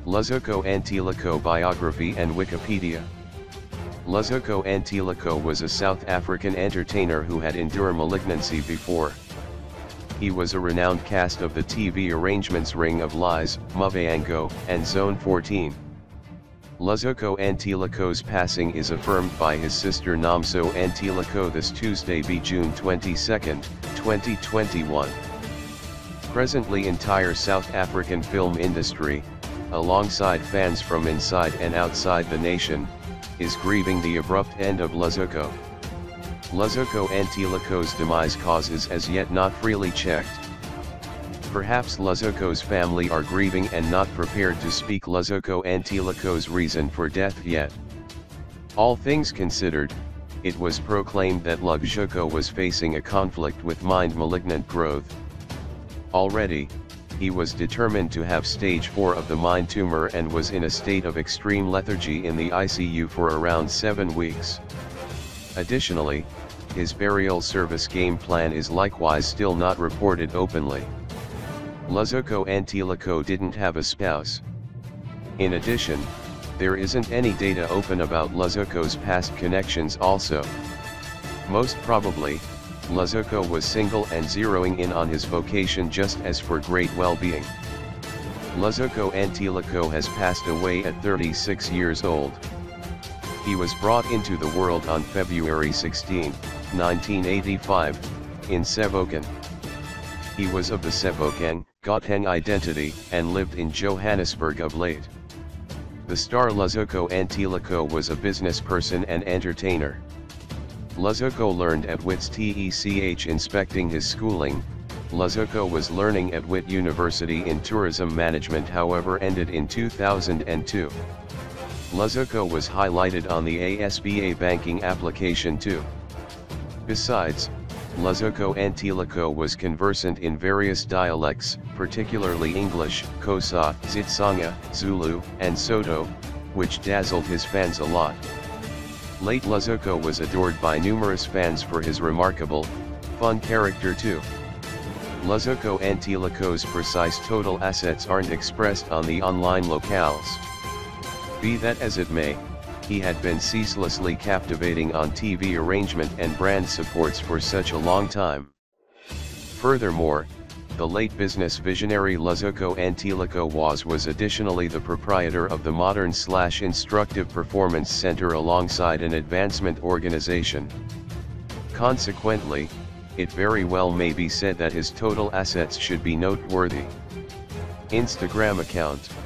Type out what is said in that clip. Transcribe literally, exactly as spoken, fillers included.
Luzuko Nteleko biography and Wikipedia. Luzuko Nteleko was a South African entertainer who had endured malignancy before. He was a renowned cast of the T V arrangements Ring of Lies, Muvhango, and Zone fourteen. Luzuko Nteleko's passing is affirmed by his sister Nomso Nteleko this Tuesday, June twenty-second, twenty twenty-one. Presently, entire South African film industry, alongside fans from inside and outside the nation, is grieving the abrupt end of Luzuko. Luzuko Nteleko's demise causes as yet not freely checked. Perhaps Luzuko's family are grieving and not prepared to speak Luzuko Nteleko's reason for death yet. All things considered, it was proclaimed that Luzuko was facing a conflict with mind malignant growth. Already, he was determined to have stage four of the mind tumor and was in a state of extreme lethargy in the I C U for around seven weeks. Additionally, his burial service game plan is likewise still not reported openly. Luzuko Nteleko didn't have a spouse. In addition, there isn't any data open about Luzuko's past connections also. Most probably, Luzuko was single and zeroing in on his vocation just as for great well-being. Luzuko Nteleko has passed away at thirty-six years old. He was brought into the world on February sixteenth, nineteen eighty-five, in Sebokeng. He was of the Sebokeng, Gauteng identity, and lived in Johannesburg of late. The star Luzuko Nteleko was a business person and entertainer. Luzuko learned at Wits Tech inspecting his schooling. Luzuko was learning at Wit University in tourism management, however ended in two thousand two. Luzuko was highlighted on the A S B A banking application too. Besides, Luzuko Nteleko was conversant in various dialects, particularly English, Xhosa, Xitsonga, Zulu, and Soto, which dazzled his fans a lot. Late Luzuko was adored by numerous fans for his remarkable, fun character too. Luzuko Nteleko's precise total assets aren't expressed on the online locales. Be that as it may, he had been ceaselessly captivating on T V arrangement and brand supports for such a long time. Furthermore, the late business visionary Luzuko Nteleko was was additionally the proprietor of the Modern slash Instructive Performance Center alongside an advancement organization. Consequently, it very well may be said that his total assets should be noteworthy. Instagram account.